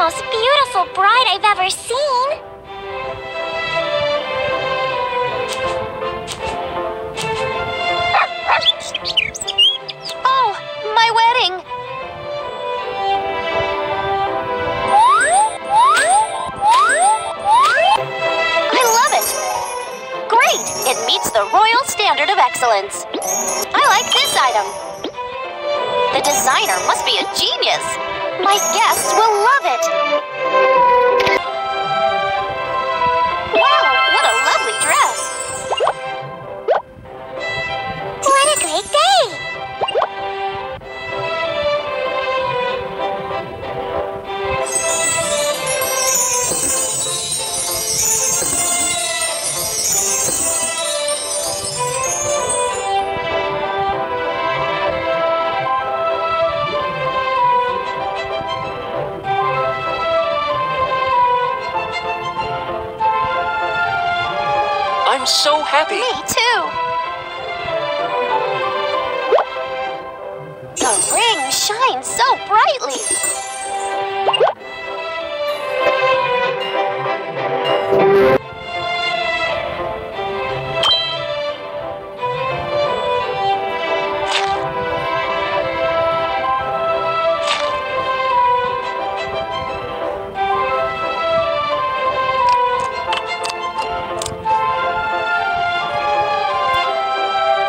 most beautiful bride I've ever seen. Oh, my wedding! I love it! Great! It meets the royal standard of excellence. I like this item. The designer must be a genius. My guests will love it. Wow, what a lovely dress. What a great day. I'm so happy. Me too. The ring shines so brightly.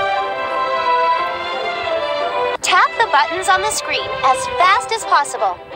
Tap the buttons on the screen as fast as possible.